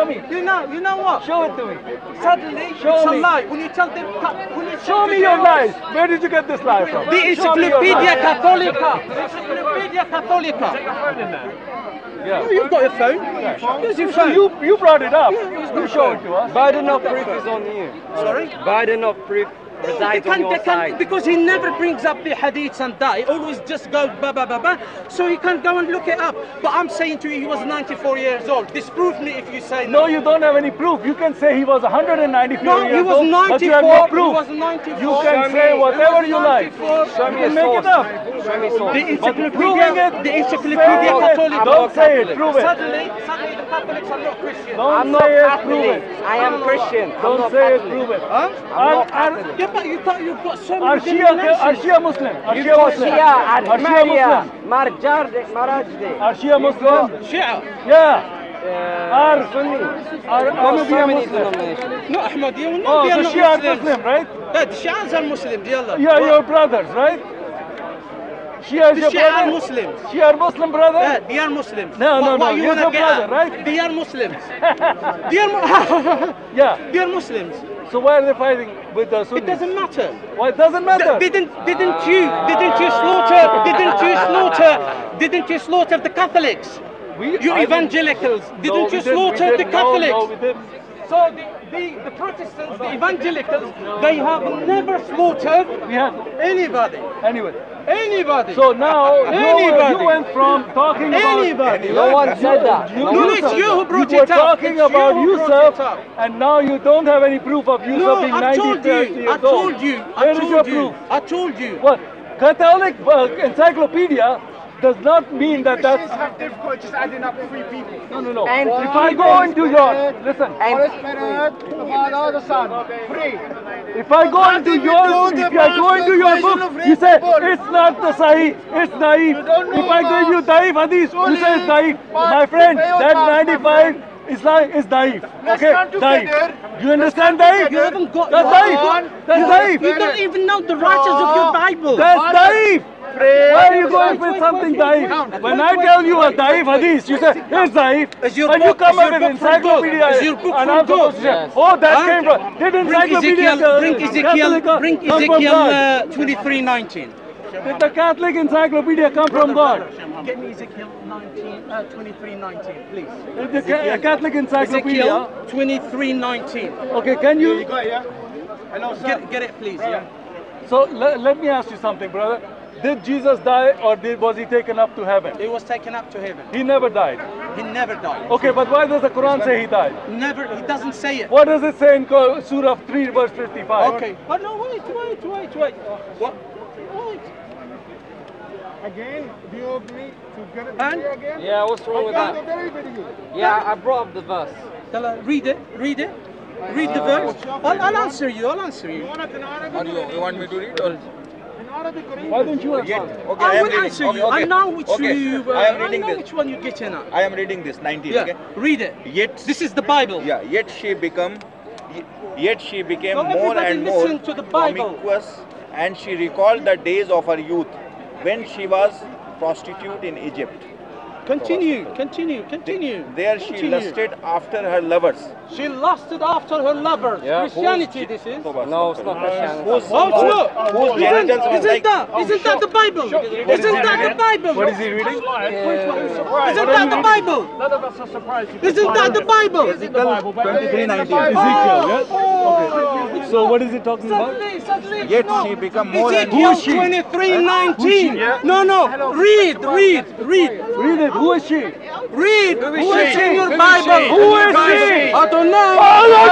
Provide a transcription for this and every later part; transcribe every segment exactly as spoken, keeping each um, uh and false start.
me. You know, you know what? Show it to me. Suddenly, Show it's me. a lie. When you tell them, when you Show me your lies. Where did you get this lie from? The Show me your Encyclopedia lies. Catholica. Encyclopedia Catholica. Yeah. You've got your phone. Use your phone. You you brought it up. You show it to us. Burden of proof is on you. Sorry? Burden of proof They resides on can, your they can, side. because he never brings up the hadiths and that. He always just goes ba ba ba ba. So you can go and look it up. But I'm saying to you, he was ninety-four years old. Disprove me if you say no. No, you don't have any proof. You can say he was one hundred ninety-four No, years he was old, but you have ninety-four. no proof. He was ninety-four. You can Show say me. whatever He you was like. ninety-four. You me a can make source. it up. Show me source. The But proving Encyclopedia, it, the say Encyclopedia it. Catholica. Don't say it. Prove it. Suddenly, suddenly the Catholics are not Christian. Don't I'm not say it. Prove Catholic. it. I am Christian. I'm Don't not say it. Catholic. Prove it. Huh? I'm not Are- are- Catholic. Yeah, but you got, you've got so Are many Shia, are denominations. Shia Muslim? Are You Shia got Muslim? Shia, Are Shia Ahmadiyya, Muslim? Marjarde, Marajde. Are Shia Muslim? Shia. Yeah. Uh, Are Sunni. Are Got so Ahmadiyya many Muslim? denominations. No, Ahmadiyya. No, Oh, they are so not Shia are Muslims. Muslim, right? Yeah, the Shias are Muslims, yalla. You are your brothers, right? Shia is The your Shia are brother? Muslims. Shia are Muslim brother? Yeah, they are Muslims. No, What- no, what no, you he's wanna your get brother, at? right? They are Muslims. They are, mu- Yeah. they are Muslims. So why are they fighting with the It Sunnis? doesn't matter. Why it doesn't matter? Didn't didn't you didn't you slaughter didn't you slaughter didn't you slaughter the Catholics? We, You I evangelicals, No, didn't we you didn't, we slaughter the didn't. No, Catholics? No, we didn't. So the, the, the Protestants, the evangelicals, they have never slaughtered We had anybody. anyway. Anybody. So now you, Anybody. you went from talking about Anybody. No one said that. You, No No, one it's said you that. who brought you were it up. talking It's about you who brought Yusuf, it up. and now you don't have any proof of Yusuf No, being I ninety, told thirty you. years I told old. you. I Where is told your you. proof? I told you. What? Catholic uh, encyclopedia does not mean that Christians that's... have difficulty just adding up three people. No, no, no. And if I go into your... Listen. Holy Spirit, the Father, the Son, three. If I go into your, if I go into your book, you say it's not the Sahih, it's Daif. If I give you Daif Hadith, you say it's Daif. My friend, that ninety-five is like is Daif. Okay, Daif. You understand Daif? You haven't got. That's you Daif. That's Daif. You don't even know the writers of your Bible. That's Daif. Why are you going with something Daif? When I tell you a Daif Hadith, you say it's Daif. Is your And you book- come is up your with book from God? encyclopedia, Is your book and from I'm supposed to God? say, oh, that Huh? came from. Did Bring encyclopedia? Ezekiel, bring Ezekiel, Catholic bring come from Ezekiel God? uh, twenty-three nineteen. Did the Catholic encyclopedia come from God? Get me Ezekiel nineteen, uh, twenty-three nineteen, please. Did the Ca- Catholic encyclopedia? Ezekiel twenty-three nineteen. Okay, can you? got it, yeah? Hello, sir. Get, get it, please. Yeah. So le- let me ask you something, brother. Did Jesus die, or did, was he taken up to heaven? He was taken up to heaven. He never died. He never died. Okay, but why does the Quran say he died? Never. He doesn't say it. What does it say in Qur- Surah three, verse fifty-five? Okay. Oh no! Wait! Wait! Wait! Wait! What? Wait. Again, do you agree to get it And? again? Yeah, what's wrong with That's that? very, very good. Yeah, I brought up the verse. Tell her, read it. Read it. Read the verse. I'll, I'll answer you. I'll answer you. In Arabic, Or you, you want me to read or? in Arabic or Why English? don't you Yet, answer? okay, I am will reading. answer Okay, you. I okay. know which okay. you. Uh, I am reading I know this. which one you're getting at. I am reading this nineteen. Yeah. Okay. Read it. Yet This is the Bible. Yeah. Yet she become. Yet she became So more everybody and more listen to the Bible. promiscuous, and she recalled the days of her youth when she was prostitute in Egypt. Continue. Continue. Continue. There she Continue. lusted after her lovers. She lusted after her lovers. Yeah. Christianity. This is. No, it's not Christianity. Whose, Oh, it's not. whose Isn't, genitals was isn't like that? Isn't that the Bible? Isn't that the Bible? What is he reading? Isn't that the Bible? None of us are surprised. Isn't that the Bible? twenty-three nineteen. Ezekiel, yes? Okay. So what is he talking about? Suddenly, suddenly. Yet no. she become more and Ezekiel more. Who is she? twenty-three nineteen. No, no. Read, read, read. Read it. Who is she? Read. Who is she? in your Who is Bible? she? Who is she? I don't know. I don't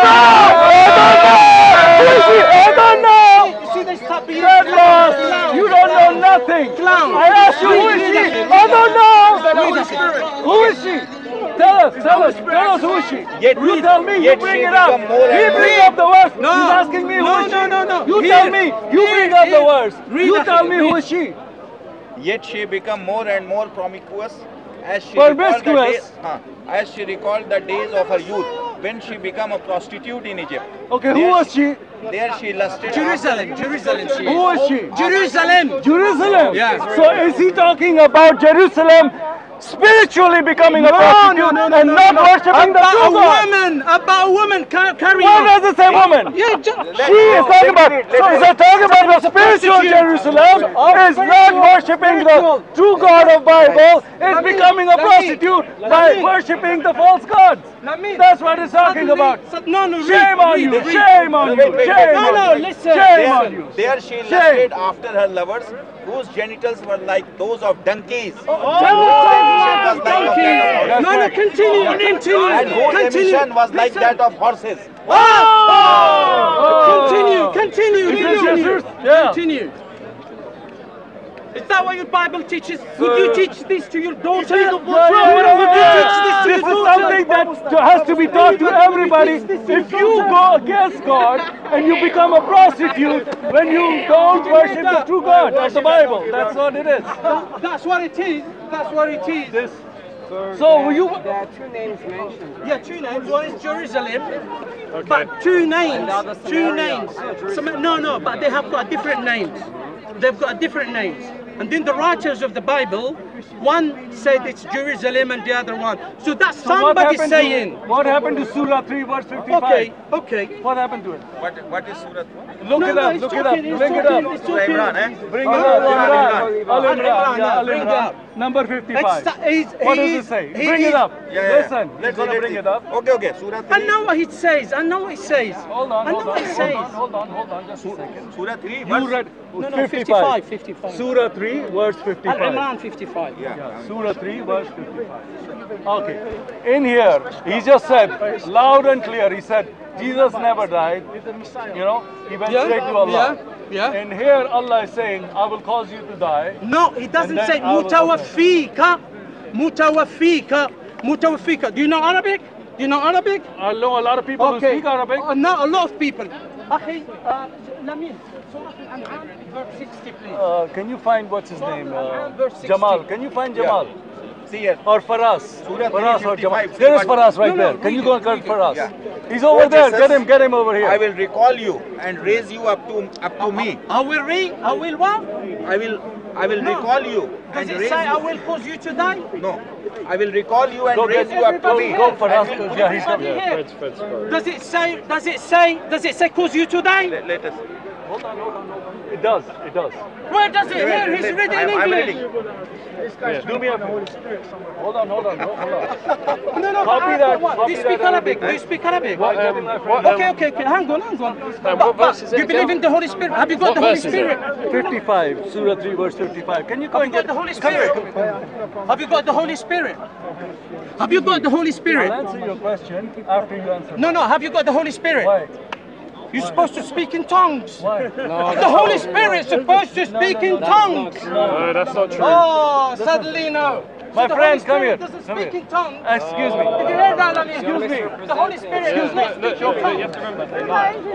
know! I don't know! See, they stop being Get clowns. lost! You don't know nothing! Clown. I asked you who is she? I don't know! Who is she? Tell us, tell us, tell us who is she? Yet- You tell me, you yet bring she it up. become more He and brings more- up the verse. No. He's asking me who No, is no, she? no, no. You Here. tell me, you Here, bring up the here. verse. Read You that tell here. me who Read. is she? Yet she become more and more promiscuous as she recalled the Promiscuous? days, huh, as she recalled the days of her youth when she became a prostitute in Egypt. Okay, who There was she? There she lusted Jerusalem, Jerusalem. She Who is. was she? Jerusalem. Jerusalem. Yeah. So is he talking about Jerusalem spiritually becoming a No, prostitute no, no, no, and no, not no. worshipping the About true a God. woman, about a woman ca- carrying. Why does it say woman? Yeah, ju- She is talking about, so is it talking about the spiritual Jerusalem is not worshipping the true God of Bible, is becoming a prostitute by worshipping the false gods. That's what it's talking about. No, no, read, Shame on read, you, read. shame on you, Wait, wait, shame No, on no, you. listen. Shame on There, you. there she lusted after her lovers, whose genitals were like those of donkeys. Oh, was like of that of No, no, continue, continue, and whose continue. emission was like Listen. that of horses. Oh! Continue, continue, Is this continue. Jesus? Yeah. Continue. Is that what your Bible teaches? Would you teach this to your daughter? Would you teach this to This your is daughter? something that has to be taught to everybody. If you go against God and you become a prostitute when you don't worship the true God of the Bible, that's what it is. That- That's what it is. That's what it is. This. So you. There are two names mentioned. Yeah, two names. One is Jerusalem, but two names. Two names. Some, no, no, but they have got different names. They've got different names. And then the writers of the Bible, one said it's Jerusalem and the other one. So that's So what somebody happened saying. To, what happened to Surah three verse fifty-five? Okay, okay. What happened to it? What, what is Surah? Look No, it no, up. it's Look it up. talking, it's Bring it talking, up. it's Surah talking. Imran, eh? Bring it Oh, up. Imran, Imran. Al Imran, Imran. Yeah, Al bring it Imran. up. Number fifty-five. It's- he's- What he does it is- say? he Bring is- it up. Yeah, yeah. Listen. He's Let's gonna read bring it. it up. Okay, okay. Surah I three. know what it says. I know what it says. Hold on. I know Hold what on. it Hold says. on. Hold on. Hold on. Just a second. Surah three. You verse- read No, no, fifty-five. fifty-five, fifty-five. Surah three verse Al fifty-five. Imran fifty-five. Yeah. Yeah, Surah three verse fifty-five. Okay. In here, he just said, loud and clear, he said, Jesus never died. You know, he went Yeah, straight to Allah. yeah, yeah. And here Allah is saying, I will cause you to die. No, it doesn't And then say I will- mutawaffika. Mutawaffika. Mutawaffika. Do you know Arabic? Do you know Arabic? I know a lot of people who speak Arabic. Uh, no, a lot of people. Akhi, uh, Lamin, Surah Al-An'am, verse sixty, please. Uh, can you find what's his name? Uh, Jamal. Can you find Yeah. Jamal? See here. Or Faraz? Surah Faraz or Jamal? fifty-five. There is Faraz right No, no, there. Can you go and read get it, Faraz? Yeah. He's over What there. it Get says, him, get him over here. I will recall you and raise you up to up to me. I will read, I will what? I will I will No. recall you Does and it raise say I you. will cause you to die? No. I will recall you and Go raise get you up to go, me. go Faraz. And we'll- Yeah, he's Everybody coming. here. Does it say, does it say, does it say cause you to die? Let, let us. Hold on, hold on, hold on. It does, it does. Where does it? Here, he's Let- reading I'm, in I'm English. reading. Yeah, do me a favor. Hold on, hold on, hold on. No, no, Copy but that, what? copy Do you speak that Arabic? Arabic. Do you speak Arabic? What, um, what, Okay, okay, okay. Hang on, hang on. But, but you believe in the Holy Spirit? Have you got the Holy Spirit? fifty-five, Surah three, verse fifty-five. Can you go Have and you get got the Holy Come here, Spirit? come here. Have you got the Holy Spirit? Have you got the Holy I'll Spirit? answer your question after you answer. No, no. Have you got the Holy Spirit? Why? You're supposed to speak in tongues. Why? The Holy Spirit's supposed to speak in tongues. No, that's not true. Oh, suddenly no. My So the friend, Holy come here. Spirit doesn't Come speak here. in tongues. Excuse me. Did you hear that, Lamin? Excuse me. The Holy Spirit does not speak in tongues.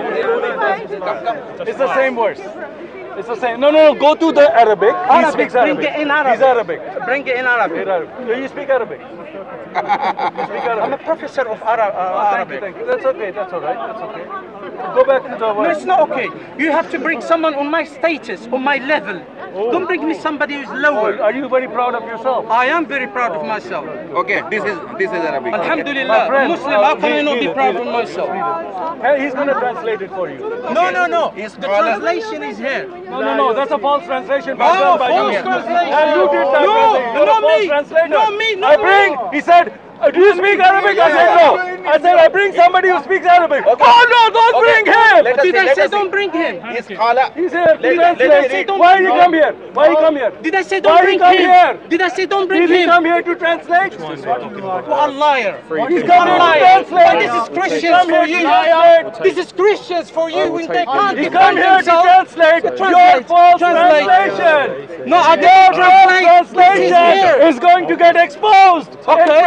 It's the same verse. It's the same. No, no, no. Go to the Arabic. He Arabic. speaks Bring Arabic. it in Arabic. He's Arabic. Bring it in Arabic. He's Arabic. Do you speak Arabic? You speak I'm a Arabic. professor of Ara- uh, Thank you, Arabic. thank you. That's okay. That's all right. That's okay. Go back to the No, verse. it's not okay. You have to bring someone on my status, on my level. Don't bring me somebody who's Oh, lower. are you very proud of yourself? I am very proud of myself. Okay, this is this is Arabic. Alhamdulillah, My friend, Muslim, uh, how can I read- not be read it, proud read of it. myself? Hey, he's going to translate it for you. No, no, no. He's The scholar. translation is here. No, no, no. That's a false translation. Oh, done by false you. translation. And you did that. No, brother. You're a not false me. translator. Not me, not I bring. me. He said. Uh, do you speak Arabic? I said no. I said I bring somebody who speaks Arabic. Okay. Oh no! Don't Okay. bring him. Let us Did see, I let say us see. don't bring him? He's scholar. He's here. Let- Translate. let us say don't Why bring he him. come here? Why he come here? Did I say Why don't he bring come him? here? Did I say don't bring Did he him? come here to translate? What a liar. He's What come a here to liar. translate. But this is He's Christians come for here you. to translate. This is Christians for you when they can't He defend come here to themselves. translate your Translate. false Translate. translation. No, I Your didn't false translate. This is translation here. is going to get exposed in Okay, front of the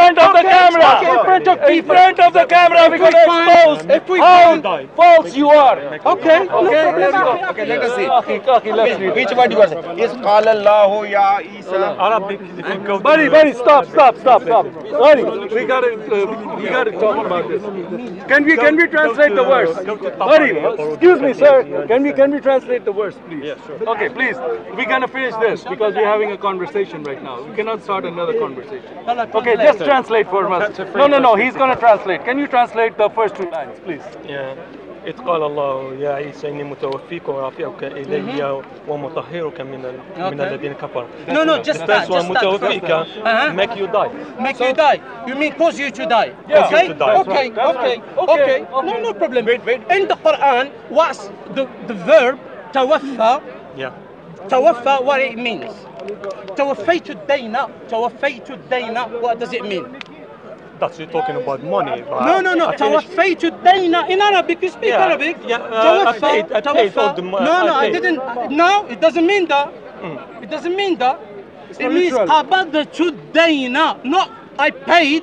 camera. Okay, in front of In people. front of the camera, we're we going to find- expose if we how find- false you are. Okay. Okay, let's go. Okay, let us see. Okay, okay, let's read. Which word you are saying? Is Qala Allahu ya Isa? Arabic. Buddy, buddy, stop, stop, stop, stop. Buddy, we gotta, uh, we gotta talk about this. Can we, can we translate the verse? Buddy, excuse me, sir. Can we, can we translate the verse, please? Yeah, sure. Okay, please. We're gonna finish this because we're having a conversation right now. We cannot start another conversation. Okay, just translate for us. No, no, no. He's gonna translate. Can you translate the first two lines, please? Yeah. إذ قال الله يا عيسى إني متوفيك ورافعك إلي ومطهرك من ال- من الذين كفروا. No, no, just The that, first one, just that. متوفيك, Uh-huh. make you die. Make you die. You mean cause you to die? Yeah. Okay. You to die. Okay. That's Okay. right. Okay. Okay. No, no problem. Wait, wait. In the Quran, what's the the verb tawaffa? Yeah. Tawaffa, what it means? Tawaffaytu dayna. Tawaffaytu dayna. What does it mean? That's you talking about money. but No, no, no. I finished- Tawaffaytu dayna. In Arabic, you speak Yeah, Arabic. yeah, uh, I paid- I paid tawaffa. all the mo- No, no, I I paid. didn't. No, it doesn't mean that. It doesn't mean that. It means literal. qabadtu dayna, not I paid.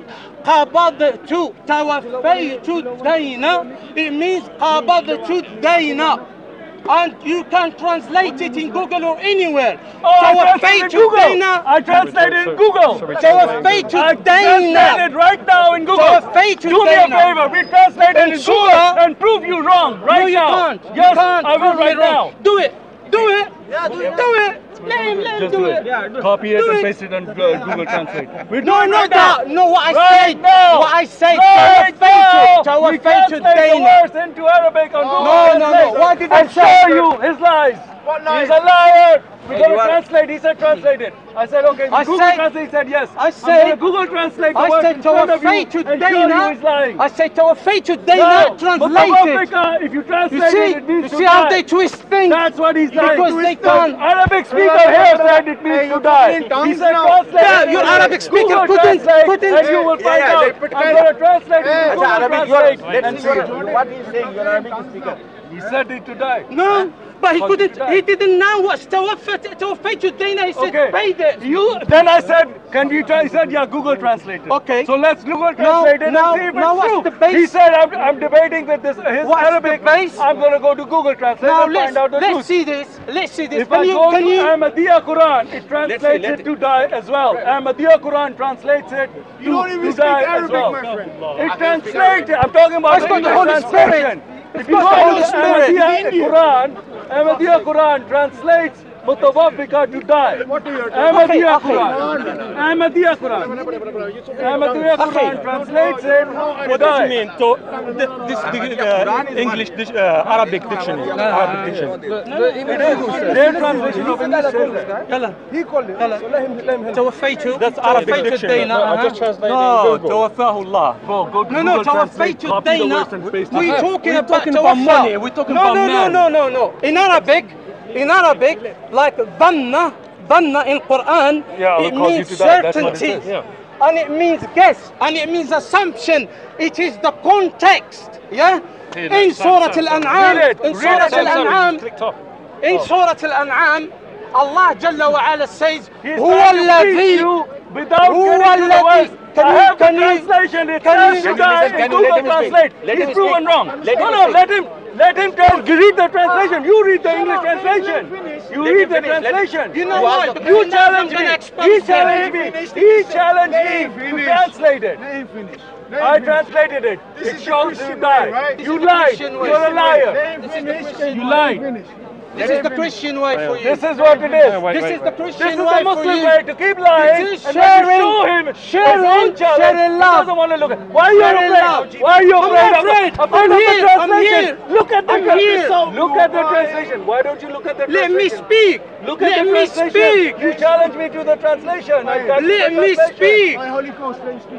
Qabadtu, tawaffaytu dayna. It means qabadtu dayna. And you can translate it in Google or anywhere. Oh, I translated Tawaffaytu Google. dayna. I translated in Google. Tawaffaytu I dayna. translated right now in Google. Tawaffaytu Do me a dayna. favor. We translate it In in Surah- Google and prove you wrong right No, you now. can't. Yes, you can't. I will Prove me right wrong. now. Do it. Do it. Do it. Let him, let him Just do do it. it. Copy it Do and it. paste it on uh, Google Translate. We're No, doing not right now. that. No, what I Right said. now. What I said. Right now. We Tawaffaytu translate the dayna. words into Arabic on Google No, no, no. Translate. Why did I and say- show you his lies. What lies? He's a liar. We're Hey, going you to are- translate. He said translate it. I said okay. I Google said- Translate. He said yes. I I'm said- gonna Google Translate the I words said in front of you Tawaffaytu and show you dayna. he's lying. I said Tawaffaytu No, dayna. Translate it. Mutawaffiqa, if you You translate see? it, it means You to see how die. they twist things? That's what he's lying. Because they The can't. Arabic speaker here said it means to die. in tongues He said now. translate. Yeah, it. your Arabic speaker Google couldn't- translate couldn't- and you will Yeah, find yeah, out. they put- I'm going to translate it. Acha, Google Arabic, you are, translate let's and see see. what he is saying. You are Arabic speaker. He said it to die. No, but he How couldn't. did you die? He didn't know what's Tawaffaytu Tawaffaytu dayna. He said Okay. paid it. You then I said, can we try? He said, yeah, Google Translate it. Okay. So let's Google Now- Translate it now- and see if now it's what's true. the base? He said, I'm, I'm debating with this his What's the Arabic. base? I'm going to go to Google Translate Now and let's find out the let's truth. see this. Let's see this. If Can I you go can to you? Ahmadiyya Quran, it translates let it to die as well. Ahmadiyya Quran translates it to, You don't even to speak die as Arabic, well. my friend. It translates it. I'm talking about It's got the English Holy Spirit. translation. If It's you got go the to Holy Spirit. Ahmadiyya Quran, Ahmadiyya Quran translates Mutawaffiqa to die. Ahmadiyya Quran. Ahmadiyya Quran. Ahmadiyya Quran translates it to What does it die. mean? To th- this the, uh, English dic- uh, Arabic dictionary. Arabic dictionary. Their translation of English says that. يلا He called it. يلا So let him, let him help. توفيت That's Arabic توفيت dictionary. الدين No, I أها. just translated No, in Google. توفاه الله. Go, go to No, no, Google Translate, توفيت copy the الدين. words and paste it. We're talking We're about talking about توفى. money. We're talking no, about no, man. no, no, no, no. In Arabic, in Arabic, like dhanna, dhanna in Quran, Yeah, it because you means to die, that's what it certainty. says. Yeah. And it means guess, and it means assumption. It is the context, yeah? In Surah Al-An'am, Read it, in read Surah it. Al-An'am, Clicked off. in Surah Al-An'am, Allah Jalla wa Ala says, He's هو trying to teach الذي you without هو getting to the الذي- words. Can I you- have the can you- translation. It can says you- to Can you die listen- in can you Google let him speak? Translate. Let He's him proven speak. wrong. Let no, him no, speak. let him, let him tell, read the translation. You read the English translation. You Let read him the finish. Let- translation. You know You what? ask the- You Now I'm challenged gonna me. expose He them. challenged me. He challenged me to translate it. Let him finish. Let I him finish. translated it. This It is the shows you Christian die. way, right? This You is the lied. Christian way. You're a Let liar. him finish. You Let lied. him finish. This is the Christian way for you. This is what it is. Wait, This wait, is the wait. Christian This is way the for Muslim you. way to keep lying This is and then sharing- to show him sharing- his own challenge. sharing He love. doesn't want to look at. Why are you Sharing afraid? love. Why are you I'm afraid? not of- afraid. afraid I'm of the here. I'm translation? here. Look at the I'm translation. here. Look at the translation. Why don't you look at the Let translation? me speak. Look at Let the me translation. speak. You challenge me to the translation. I got Let the me translation. speak. My Holy Ghost, let him speak.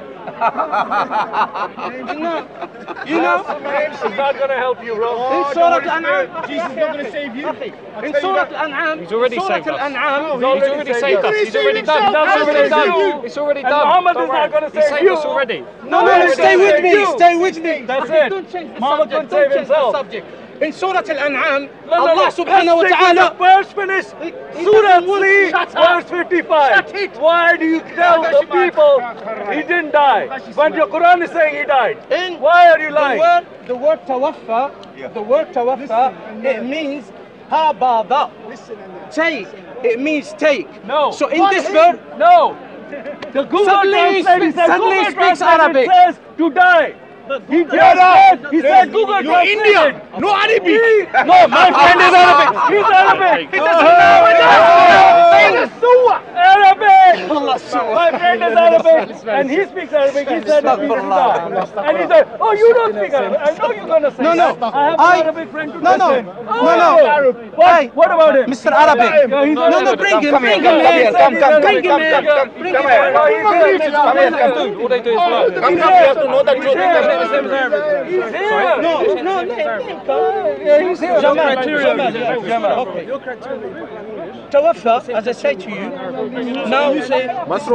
You know, you know. It's not going to help you, bro. In Surah Al-An'am, Jesus is not going to save you. in Surah Al-An'am, He's already Surah saved us. Al-An'am, He's already saved us. He's already done. That's He's already already done. done. It's already And done. Muhammad Don't is not worry. going to He save saved you. us already. No, no, no, stay with me, stay with me. That's Okay, it. don't change the Muhammad subject, couldn't don't save change the himself. subject. in Surah Al-An'am, No, no, Allah no. subhanahu wa Let's stick with ta'ala. the first finish. he Surah doesn't want- three, Shut up. verse fifty-five. Shut it. Why do you tell the people he didn't die when your Quran is saying he died? In Why are you the lying? word, the word tawaffa, the word tawaffa, it means qabada. Take. It means take. No. So in this verse, No. The Google Suddenly he Translate speaks- suddenly he Google speaks Translate Arabic. says to die. He just said, he said Google You're Indian, no Arabic. He- No, my friend is Arabic. He's Arabic. He doesn't know it. Arabic. My friend is Arabic, and he speaks Arabic. He said that he didn't die. And he said, oh, you don't speak Arabic. I know you're gonna say No, no. that. I have I- an Arabic friend to No, no. listen. No, no. What? What about him? Mister Arabic. Yeah, he's No, no, Arabic. bring him, Come bring here, him come here, in. come, come, Bring come, him come, in. come, Bring come him here. in. No, he's here. Come here, come to. All they do is lie. Come, come, you have to know the truth. He's here. No, no, let him come. Yeah, he's here. Jamal, Jamal, Jamal, Jamal. Okay. Tawaffa, as I say to you, now you say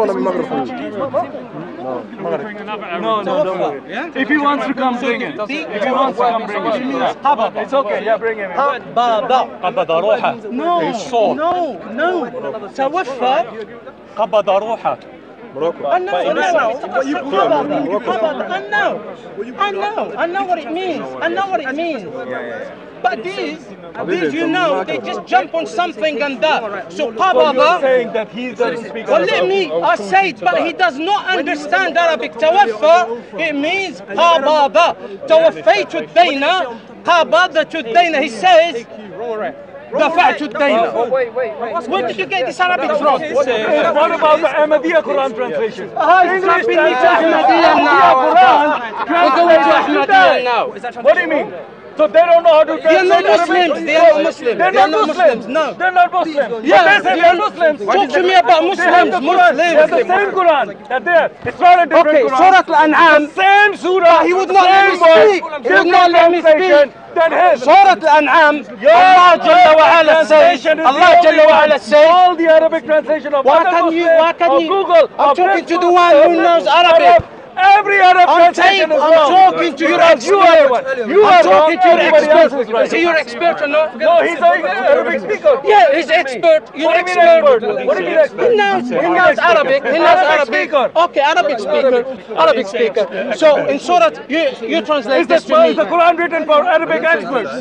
No, no, don't worry. If he wants to come, bring him. If he wants to come, bring him. Yeah. It's okay. Yeah, bring him. in. qabada. قبض روحه. No, الصوت. no, no. Tawaffa. قبض روحه. I know, I know. Qabada, qabada. I know. I know. I know what it means. I know what it means. But these, these, you know, they just jump on something and that. So So you're qabada. saying that he doesn't speak Well, Arabic. let me, I say it, but he does not understand Arabic. Tawaffa, it means qabada. Tawaffaytu ad-dayna, qabadatu ad-dayna. He says, dafa'tu ad-dayna. Wait, wait, wait. Where did you get this Arabic from? Uh, What about the Ahmadiyya Quran translation? Ah, he's jumping into Ahmadiyya now. We're going to Ahmadiyya now. What do you mean? So they don't know how to They translate are not Arabic? Muslims. They are not Muslims. They're They are not not Muslims. Muslims. No. They're not Muslims. Yeah, But they say they they're are- Muslims. Talk to me about They have Muslims. the Quran. They have the Muslims. same Quran. They're there. It's not a different Okay, Quran. Surah Al-An'am. The same surah. He would the not let same me word, speak. He would different not let me translation speak. than his. Surah Al-An'am, Allah Jalla wa Ala says, Translation is Allah the only Jalla wa one. Ala says, All the Arabic translation of Why other can you- Muslims, why can of you- Google, I'm of talking this to the book, one who of knows this Arabic. Arab, Every Arab I'm translation taking- is I'm wrong. talking to your Because you are the expert. one. You I'm are talking wrong. to your Everybody else expert. is right. Is he your expert or not? No, he's an Arabic speaker. Yeah, he's expert. You're What do you mean expert. expert? What do you mean expert? He knows, he knows Arabic. He knows Arabic Arabic. speaker. Okay, Arabic speaker. Arabic speaker. So in Surah, you you translate Is this the, to is the me. Quran written for Arabic experts?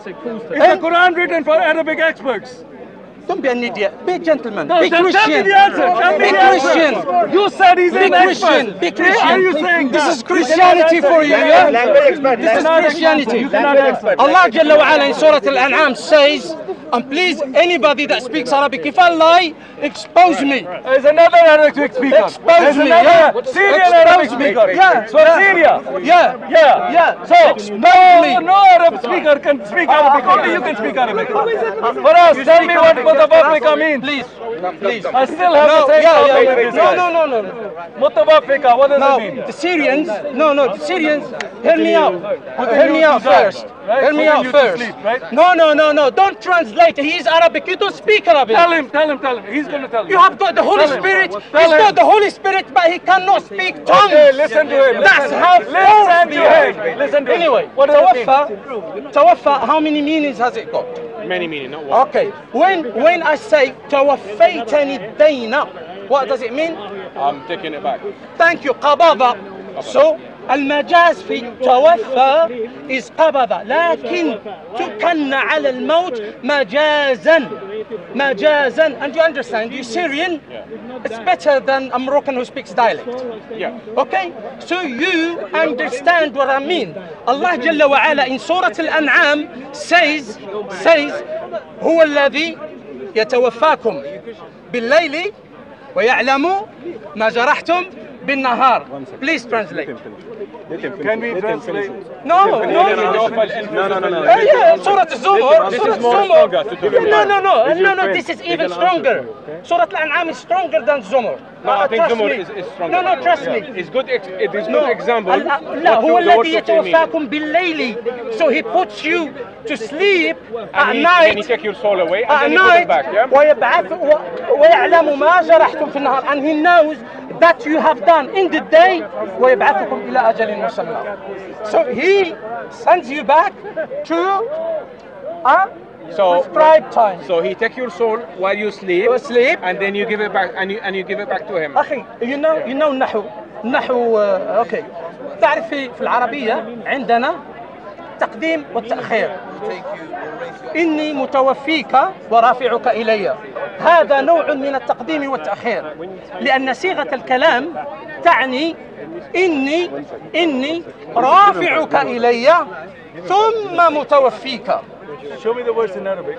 Is the Quran written for Arabic experts? Don't be an idiot. Be a gentleman. No, Be tell- tell me Christian. the answer. Tell me Be the answer. Christian. You said he's Be an Christian. expert. Be Are Christian. you saying This that? is Christianity for you, Language- yeah? language expert, This is language- Christianity. You cannot answer. Allah Jalla wa Ala in Surah Al-An'am says, and please anybody that speaks Arabic, if I lie, expose me. There's another Arabic speaker. Expose There's me, another yeah. Syrian Expose Arabic me. speaker. Yeah. So Syria. Yeah. Yeah. Yeah. So no, no Arab speaker can speak Arabic. Only you can speak Arabic. For us, tell me what Mutawaffiqa means. Please. Please. I still have No, the same yeah, problem yeah. with this No, guy. no, no, no. Mutawaffiqa, what does No, it mean? the Syrians, no, no, the Syrians, hear me out. Hear me you out to die, first. right? Hear me Putting out you to first. sleep, right? No, no, no, no, don't translate. He is Arabic. You don't speak Arabic. Tell him, tell him, tell him. He's going to tell you. You have got the Holy Tell him. Spirit. Tell He's him. got the Holy Spirit, but he cannot speak tongues. Okay, listen to him. That's listen. how Listen false to they are. him. Listen to him. Anyway, what does it mean? tawaffa, tawaffa, how many meanings has it got? Many meaning, not one. Okay, when when I say tawaffaytani dayna, what does it mean? I'm taking it back. Thank you, قبضة. So المجاز في توفى is قبضة لكن تكن على الموت مجازا مجازا. And you understand, you Syrian, it's better than a Moroccan who speaks dialect. Yeah. Okay? So you understand what I mean. Allah Jalla wa Ala in Surah Al-An'am says, says, هو الذي يتوفاكم بالليل ويعلم ما جرحتم بالنهار. Please translate. Can we translate? No, no, no, no, no, no, no. Uh, yeah, Surah Zumar. This Surah is more Zumar. stronger to do Yeah, with no, that. no, no, Is no, your no. friend- This is is even an answer, stronger. okay? Surah Al-An'am is stronger than Zumar. No, I think trust Zumar me. is, is stronger. No, no, trust me. It's good. Ex it is No, good example. ال- لا what هو you- the words الذي of your meaning. يتوفاكم بالليل. So he puts you to sleep at And he, then he night. take your soul away and At then he put it night back. Yeah. ويبعث و- ويعلم ما جرحتم في النهار. And he knows that you have done in the day ويبعثكم إلى أجل مسمى. So he sends you back to a So, prescribed time. so he take your soul while you sleep, You sleep. and then you give it back, and you and you give it back to him. أخي you know you know النحو النحو آه، أوكي تعرف في في العربية عندنا التقديم والتأخير. إني متوفيك ورافعك إلي، هذا نوع من التقديم والتأخير، لأن صيغة الكلام تعني إني إني رافعك إلي ثم متوفيك. Show me the words in Arabic.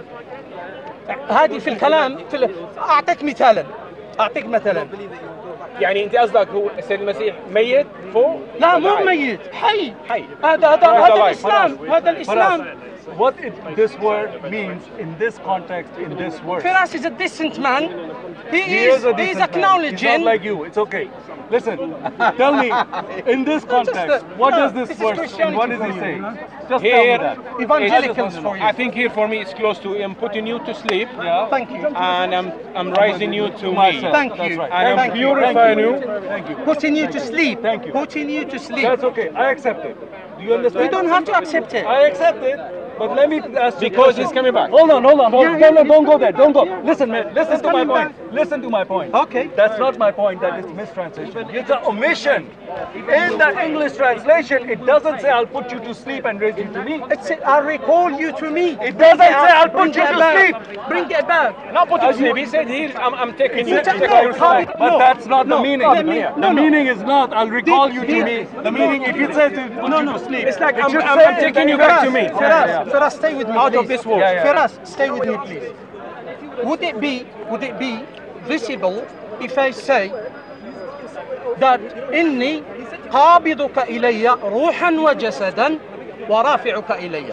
هذه في الكلام في ال... أعطيك مثالا أعطيك مثلا يعني أنت قصدك هو السيد المسيح ميت فوق؟ لا مو ميت، حي حي. هذا هذا هذا هذا life. الإسلام هذا الإسلام. What it, this word means in this context, in this verse. Firas is a decent man. He, He is, is a he is decent man. He's acknowledging. not like you. It's okay. Listen, tell me, in this context, Just, uh, what no, does this, this is verse, Christianity what is he for you. saying? Just tell me Here, that. Evangelicals I for you. I think here for me it's close to I'm putting you to sleep, Yeah. Thank you. and I'm I'm raising you to me, Myself. Thank That's you. right. and I'm Thank you. purifying you. Thank you. Putting you to sleep. Thank you. Putting you to sleep. That's okay. I accept it. Do you understand? You don't have to accept it. I accept it. But let me ask you. Because a he's question. coming back. Hold on, hold on, hold on. Yeah, No, yeah, no, don't go there. Don't go. Listen, man. Listen He's to my coming point. back. Listen to my point. Okay. That's not my point. That is mistranslation. It's an omission. In the English translation, it doesn't say I'll put you to sleep and raise you to me. It's I'll recall you to me. It doesn't say I'll Bring put you it to back. sleep. Bring it back. Not put you to sleep. He said here I'm I'm taking you. You to take- take no, your how- soul. But No, that's not no, the meaning. let me- the no, no. meaning is not I'll recall Did- you to did- me. The meaning, if it says to put No, you no. to sleep, It's like it I'm, should I'm, say I'm it taking in you the back to verse. me. Firas, Yeah, yeah. Firas, stay with me. Out of please. this world. Yeah, yeah. Firas, stay with me, please. Would it be would it be visible if I say that إني قابضك إلي روحا وجسدا ورافعك إلي?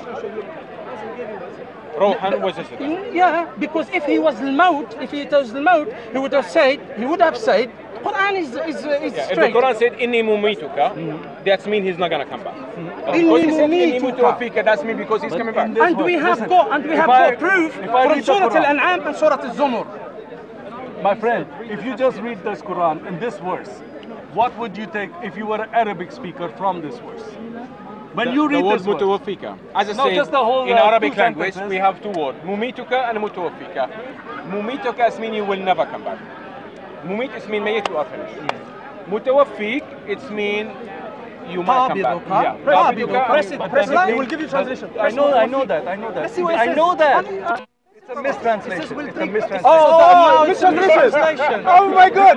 روحا وجسدا. Yeah, because if he was الموت, if he was الموت, he would have said, he would have said, Quran is is is Yeah, if the straight. Quran said inni mumituka, that means he's not gonna come back. Because Inni he said inni mumituka. mutawafika, that means because he's But coming back. in this And we one, have listen, got and we if have I- got proof if I from read the Surah Quran- Al-An'am and Surah Al-Zumur. My friend, if you just read this Quran in this verse, what would you take if you were an Arabic speaker from this verse? When The- you read the word this verse, mutawafika. As I No, said, just the whole, in uh, Arabic two language, sentences. we have two words, mumituka and mutawafika. Mumituka means you will never come back. Mumit is mean mayit, you are finished. Mutawafik, it's mean you might come back. قابضك. Yeah. قابضك. Press it, But press then it. it He will means- give you translation. I know, I know that, I know that. Let's see what it I says. know that. And- It's a mistranslation. It's a mistranslation. Oh, Oh, mistranslation. mistranslation. Oh my God.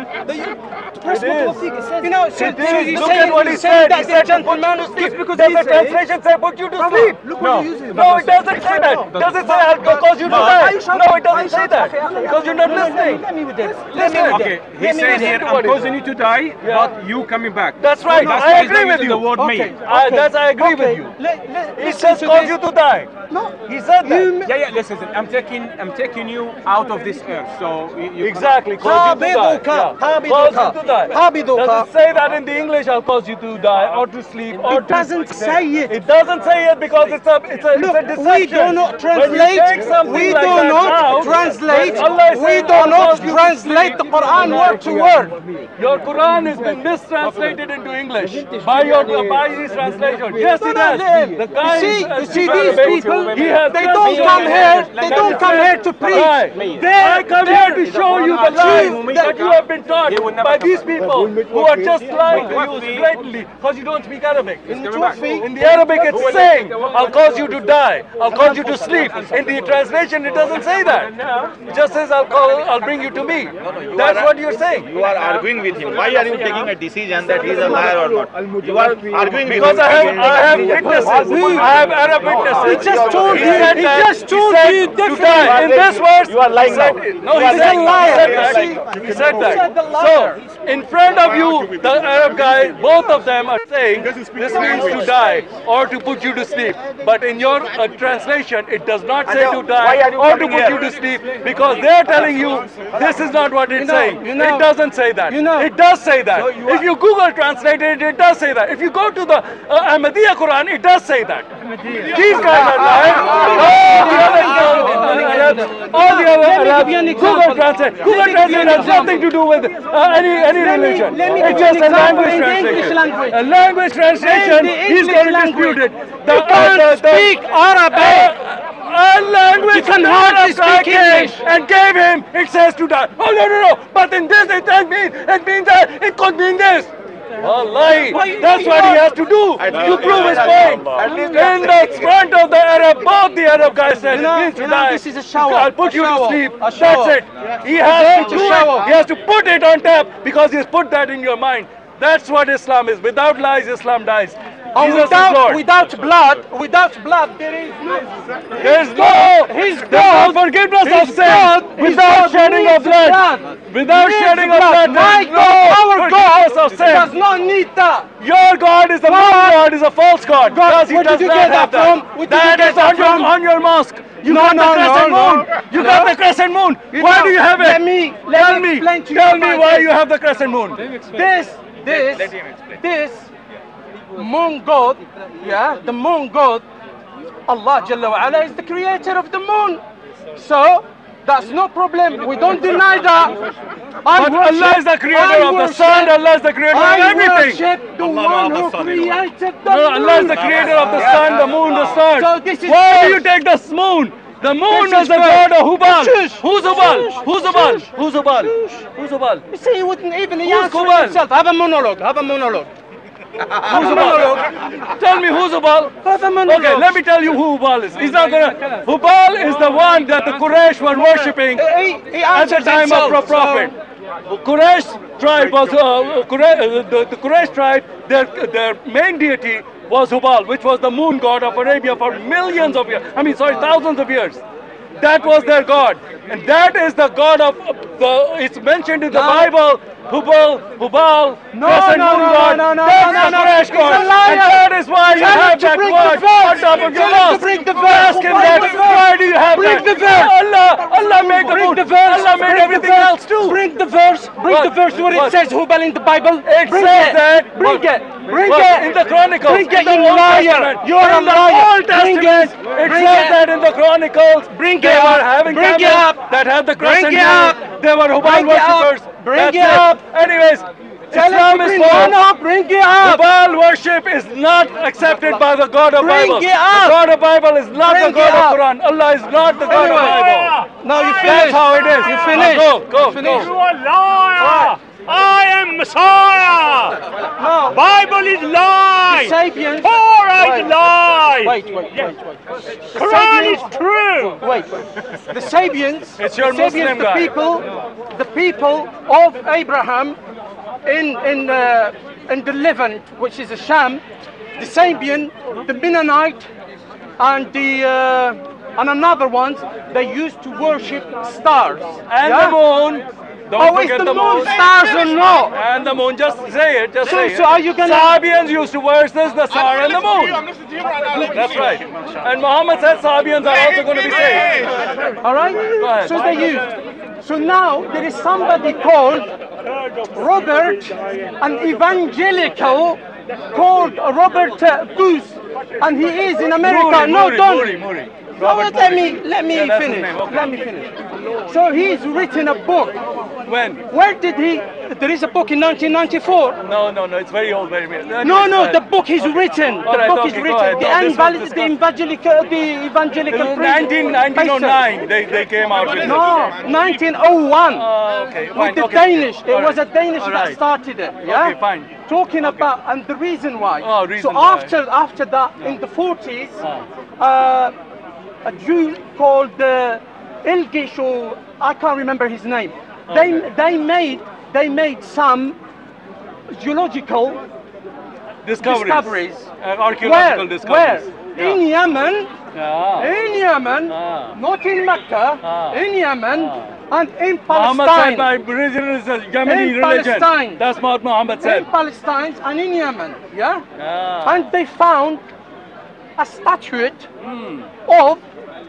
Press It is. Mutawafik, it says- You know, so, It so is. you Look say at what he you say said. that He the said to put gentleman you to sleep. because Does he the said- translation say put you to sleep? Look No. what you're using. No, it doesn't say that. Does it say I'll cause you to die? No, it doesn't say that. Because you're not listening. Let me with this. Listen. Okay, he Let me said listen here, to I'm what he causing you to die, but you coming back. That's right. That's I why he's agree not with using you. the word Okay. mate. I, that's I agree Okay. with you. Let, let, He listen says to cause this. you to die. No. He said that. You Yeah, yeah, listen, I'm taking I'm taking you out of this earth, so you, you Exactly. Cause you to die. قابضك. Yeah. قابضك. Cause you to die. قابضك. Does it say that in the English? I'll cause you to die or to sleep or It to doesn't say it. It doesn't say it because it's a it's a Look, it's a deception. we do not When translate. you take something We like do that not out, translate. when Allah is We saying, do "I'll not cause you to translate sleep," the Quran word to word. Your Quran has been mistranslated into English by your by his translation. Yes, No, it no, has. they- The you guy see, is- you see these people, he has they just don't been- come here, they don't come here to preach. Right. They come here to show you the lies that you have been taught He will never by come these back. people who are just lying to you blatantly because you don't speak Arabic. coming back. In the Arabic it's saying, I'll cause you to die, I'll cause you to sleep. In the translation it doesn't say that. It just says, I'll call, I'll bring you to me. That's what you're saying. You are arguing with him. Why are you taking a decision that he is a liar or not? You are arguing with Because him. I have, I have witnesses. I have Arab witnesses. He just told He you, said he that- just told he said you to differently. die. In this verse, You are lying he said, now. no, You he are said, lying he now. said You are that. lying. He said said the that. liar. So, in front of you, the Arab guy, both of them are saying this means to die or to put you to sleep. But in your uh, translation, it does not say to why die are you or to coming put here? you to sleep because they're telling you this is not what it's You know, saying. you know, it doesn't say that. you know. it does say that. So you if are- you Google translate it, it does say that. If you go to the uh, Ahmadiyya Quran, it does say that. These guys are lying. All the other, all the the let me Arabs. give you an Google example. Translate. Let Google me give you Translate an has example. nothing to do with uh, any any Let me- religion. let me It's give you just an a example language in the English translation. language. A language translation. In the He's English going to language. dispute it. You can't speak Arabic. A language You can hardly Arab guy speak came English. and gave him, it says to die. Oh no no no! But in this it doesn't mean, it means that it could mean this. Wallahi, Why- that's what he has to do to prove his point. In the front of the Arab, both the Arab guys said You know- it means to you know, die. this is a shower, I'll put a you shower, to sleep. a That's shower. it. He has It's to a do it. shower. He has to put it on tap because he's put that in your mind. That's what Islam is. Without lies, Islam dies. And Jesus is without, Lord. without blood, without blood, there is no. There's no, His there's God, no forgiveness his of sin God, his without God shedding needs of blood. blood. Without Needs shedding of blood. blood, My there's God, no our forgiveness God of sin. does not need that. Your God is a God- false God, is a false God. God, because he where did does you not get have that from? Where did you That get is that on your, from? on your mosque. You No, got no, the crescent no, moon. no. You No. got the crescent moon. You Why know, do you have it? let me- let tell me me. explain to you Tell me about why this. you have the crescent moon. This, this, this moon god, yeah, the moon god, Allah Jalla wa Ala is the creator of the moon. So, that's no problem. We don't deny that. I But worship- Allah is the creator I of the worship- sun. Allah is the creator of I everything. worship the one who created the No, moon. Allah is the creator of the sun, the moon, the stars. So this is Why do false. you take the moon? The moon This is is the false. god of Hubal. Shush. Who's Hubal? Shush. Who's Hubal? Shush. Who's Hubal? Shush. Who's Hubal? You see, he wouldn't even Who's answer Hubal? himself. Have a monologue. Have a monologue. Who's Hubal? Tell me who's Hubal? Have a monologue. Okay, let me tell you who Hubal is. He's not gonna. Hubal is the one that the Quraysh were worshipping He, he at the answered time himself, of the Prophet. Quraysh tribe was uh, Quraysh, uh, the, the Quraysh tribe. Their their main deity was Hubal, which was the moon god of Arabia for millions of years. I mean, sorry, thousands of years. That was their god, and that is the god of the. It's mentioned in the No. Bible. Hubal, Hubal, No, crescent no, moon no, god. no, no, That's no, the no, Quraysh he's god, a liar. and that is why you Tell him have to that bring god the verse. on top of your Tell him to mosque. bring the verse. Ask him Bring that. the verse. Why do you have Bring that? the verse. Allah, Allah made the Bring moon. the verse. Allah made Bring the everything verse. else too. Bring the verse. Bring What? the verse where it What? says Hubal in the Bible. It Bring says it. that. Bring What? it. Bring What? it. In the Chronicles. Bring it, in the you Old liar. Testament. You're a in the liar. Old Bring Testament. it. It Bring says it. that in the Chronicles. Bring they it were up. having Bring it camels up. that had the Bring crescent it moon. up. They were Hubal Bring it up. worshippers. Bring That's it up. Anyways, Tell Islam him to is bring false. one up. Bring it up. Hubal worship is not accepted by the God of Bring Bible. it up. The God of Bible is not Bring the God it of up. Quran. Allah is not the God of Anyway. Bible. Now you That's finished. how it is. You finished. Go, go, You finished. go. You are liar! I am Messiah! No. Bible is lie! Sapiens. Torah Wait. is lie! Wait, wait, wait, wait. Quran is Sapiens- true! Wait, the Sabians, It's your the Sabians, Muslim the guy. people, the people of Abraham in in uh, in the Levant, which is a Sham, the Sabian, the Mennonite, and the uh, and another ones, they used to worship stars. And yeah? the moon. Don't Oh, is forget the the moon moon. stars or not? And the moon. Just say it. Just So- say it. so are you gonna- Sabians used to worship the star and the moon. I'm listening to you right now. Let me That's finish. right. And Muhammad said Sabians are also going to be saved. All right. ahead. So they used. So now there is somebody called Robert, an evangelical called Robert uh, Goose, and he is in America. Muri, no, Muri, don't. Muri, Muri. No, Robert let Muri. me let me Yeah, that's his finish. name, okay. Let me finish. So he's written a book. When? Where did he? There is a book in nineteen ninety-four. No, no, no. It's very old, very old. No, no, the book is written. The All right, book okay, is go written. ahead. The, No, this invalid, was the evangelical, the evangelical. In preacher- nineteen oh nine, they, they came out with it. No, nineteen oh one. Oh, okay, With fine. the okay. Danish. It All was a right. Danish All that right. started it. Yeah. Okay, fine. Talking about and the reason why. Oh, reason so why. after after that, in the forties, Ah. uh, a Jew called uh, Ilgish, or I can't remember his name. They they made they made some geological Discoveries. discoveries. Uh, archaeological Where? discoveries. Where? In Yemen. Yeah. In Yemen, Ah. not in Mecca, Ah. in Yemen, Ah. and in Muhammad Palestine. said my religion is a Yemeni In religion. Palestine. That's what Muhammad In said. Palestine and in Yemen, yeah? Yeah. And they found a statuette Hmm. of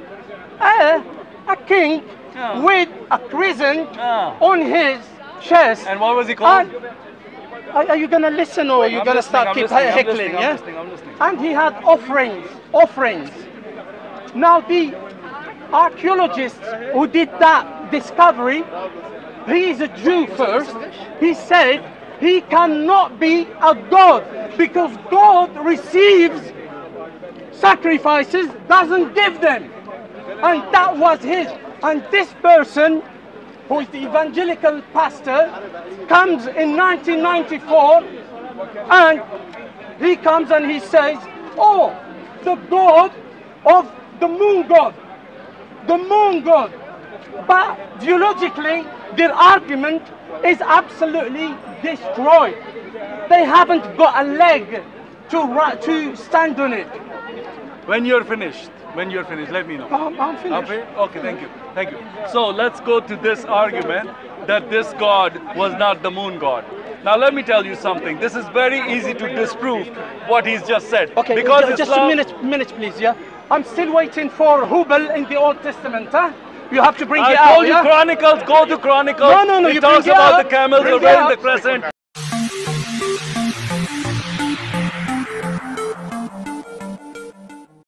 a, a king Yeah. with a crescent Yeah. on his chest. And what was he called? And are, are you gonna listen or are you I'm gonna listening, start I'm keep listening, I'm heckling? listening, I'm Yeah. listening, I'm listening. And he had offerings, offerings. Now the archaeologist who did that discovery, he is a Jew first, he said he cannot be a god because God receives sacrifices, doesn't give them. And that was his. And this person, who is the evangelical pastor, comes in nineteen ninety-four and he comes and he says, oh, the god of the moon god, the moon god. But geologically, their argument is absolutely destroyed. They haven't got a leg to, ri- to stand on it. When you're finished, when you're finished, let me know. Um, I'm finished. Okay, okay, thank you, thank you. So let's go to this argument that this god was not the moon god. Now let me tell you something. This is very easy to disprove what he's just said. Okay, because ju- just Islam, a minute, minute, please. Yeah, I'm still waiting for Hubal in the Old Testament. Huh? You have to bring I it out. told you Yeah? Chronicles. Go to Chronicles. No, no, no. It you talks bring it about out. the camels Bring are it wearing out. the crescent.